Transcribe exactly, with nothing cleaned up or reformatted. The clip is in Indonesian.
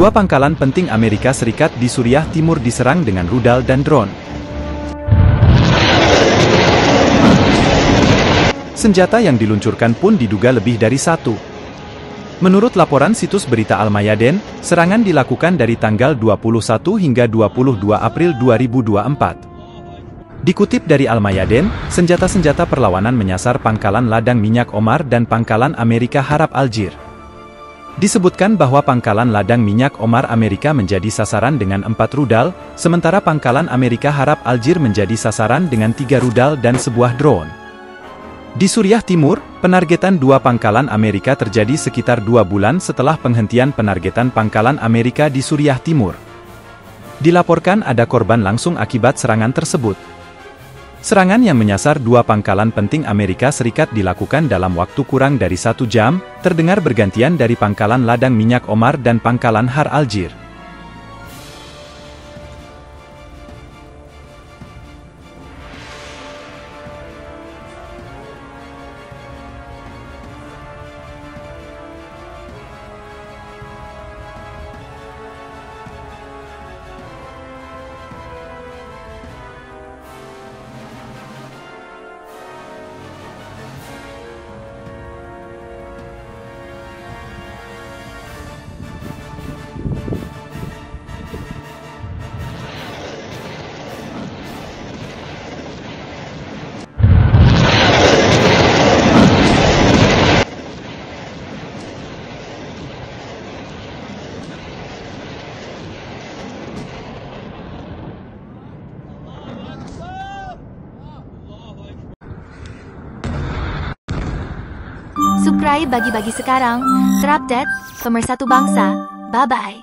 Dua pangkalan penting Amerika Serikat di Suriah Timur diserang dengan rudal dan drone. Senjata yang diluncurkan pun diduga lebih dari satu. Menurut laporan situs berita Al-Mayadin, serangan dilakukan dari tanggal dua puluh satu hingga dua puluh dua April dua ribu dua puluh empat. Dikutip dari Al-Mayadin, senjata-senjata perlawanan menyasar pangkalan ladang minyak Omar dan pangkalan Amerika Harap Aljir. Disebutkan bahwa pangkalan ladang minyak Omar Amerika menjadi sasaran dengan empat rudal, sementara pangkalan Amerika Harap Aljir menjadi sasaran dengan tiga rudal dan sebuah drone. Di Suriah Timur, penargetan dua pangkalan Amerika terjadi sekitar dua bulan setelah penghentian penargetan pangkalan Amerika di Suriah Timur. Dilaporkan ada korban langsung akibat serangan tersebut. Serangan yang menyasar dua pangkalan penting Amerika Serikat dilakukan dalam waktu kurang dari satu jam, terdengar bergantian dari pangkalan ladang minyak Omar dan pangkalan Har Aljir. Subscribe bagi-bagi sekarang, terupdate, pemersatu bangsa, bye-bye.